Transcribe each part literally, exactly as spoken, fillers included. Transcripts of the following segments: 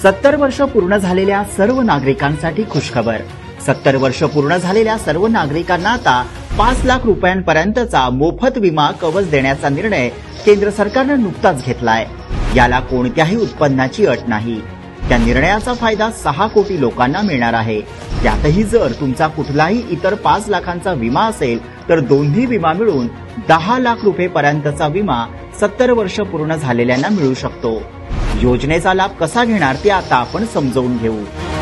सत्तर वर्ष पूर्ण झालेल्या सर्व नागरिकांसाठी खुशखबर। सत्तर वर्ष पूर्ण झालेल्या सर्व नागरिकांना आता पाच लाख रुपयांपर्यंतचा मोफत विमा कवच देण्याचा निर्णय केंद्र सरकारने नुकताच घेतलाय। याला कोणत्याही उत्पन्नाची अट नाही। त्या निर्णयाचा फायदा सहा कोटी लोकांना मिळणार आहे। त्यातही जर तुमचा कुठलाही इतर पाच लाखांचा विमा असेल तर दोन्ही विमा मिळून दहा लाख रुपये पर्यंतचा विमा सत्तर वर्ष पूर्ण झालेल्यांना मिळू शकतो। योजनेचा लाभ कसा घेणार ते आता आपण समजावून घेऊ।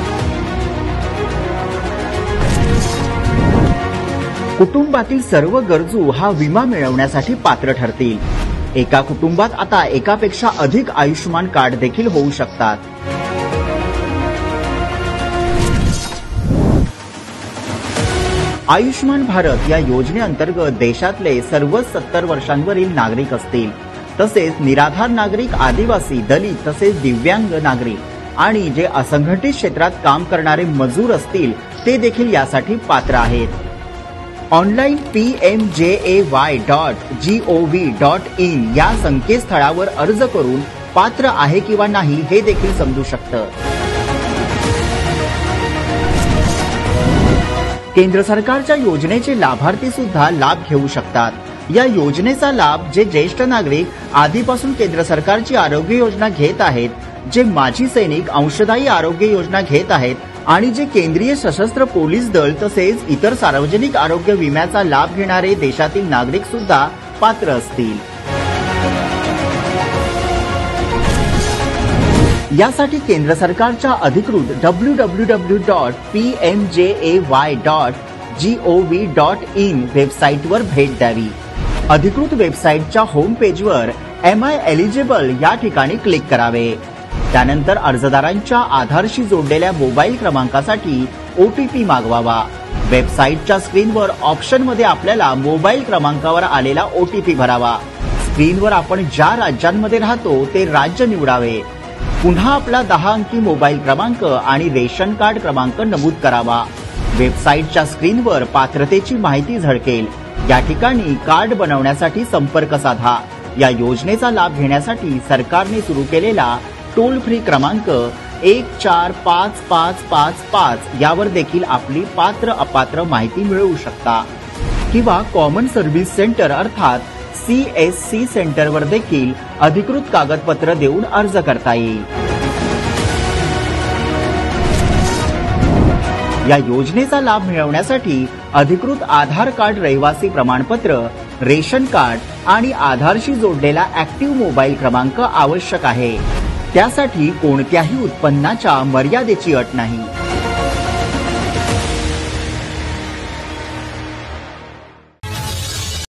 कुटुंबातील सर्व गरजू हा विमा मिळवण्यासाठी पात्र ठरतील। एका कुटुंबात आता एकापेक्षा अधिक आयुष्यमान कार्ड देखील होऊ शकतात। आयुष्यमान भारत या योजनेअंतर्गत देशातले सर्व सत्तर वर्षांवरील नागरिक असतील, तसेच निराधार नागरिक, आदिवासी, दलित तसेच दिव्यांग नागरिक आणि जे असंघटित क्षेत्रात काम करणारे मजूर असतील ते देखील यासाठी पात्र आहेत। Online P M J A Y dot G O V dot in या संकेतस्थळावर अर्ज करून पात्र आहे किंवा नाही हे देखील समजू शकतं। केंद्र सरकारच्या योजनेचे लाभार्थी सुद्धा लाभ घेऊ शकतात। या योजनेचा लाभ जे ज्येष्ठ नागरिक आधीपासून केंद्र सरकारची आरोग्य योजना घेत आहेत, जे माजी सैनिक अंशदायी आरोग्य योजना घेत आहेत आणि जे केंद्रीय सशस्त्र पोलीस दल तसेच इतर सार्वजनिक आरोग्य विम्याचा लाभ घेणारे देशातील नागरिक सुद्धा पात्र असतील। यासाठी केंद्र सरकारच्या अधिकृत W W W dot P M J A Y dot G O V dot in वेबसाईटवर भेट द्यावी। अधिकृत वेबसाईटच्या होम पेजवर एम आय एलिजिबल या ठिकाणी क्लिक करावे। त्यानंतर अर्जदारांच्या आधारशी जोडलेल्या मोबाईल क्रमांकासाठी ओ टी पी मागवावा। वेबसाईटच्या स्क्रीनवर ऑप्शनमध्ये आपल्याला मोबाईल क्रमांकावर आलेला ओ टी पी भरावा। स्क्रीनवर आपण ज्या राज्यांमध्ये राहतो ते राज्य निवडावे। पुन्हा आपला दहा अंकी मोबाईल क्रमांक आणि रेशन कार्ड क्रमांक नमूद करावा। वेबसाईटच्या स्क्रीनवर पात्रतेची माहिती झळकेल। या ठिकाणी कार्ड बनवण्यासाठी संपर्क साधा। या योजनेचा लाभ घेण्यासाठी सरकारने सुरू केलेला टोल फ्री क्रमांक एक चार पाच पाच पाच पाच यावर देखील आपली पात्र अपात्र माहिती मिळवू शकता किंवा कॉमन सर्व्हिस सेंटर अर्थात सी एस सी सेंटरवर देखील अधिकृत कागदपत्र देऊन अर्ज करता येईल। या योजनेचा लाभ मिळवण्यासाठी अधिकृत आधार कार्ड, रहिवासी प्रमाणपत्र, रेशन कार्ड आणि आधारशी जोडलेला ऍक्टिव्ह मोबाईल क्रमांक आवश्यक आहे। त्यासाठी कोणत्याही उत्पन्नाच्या मर्यादेची अट नाही।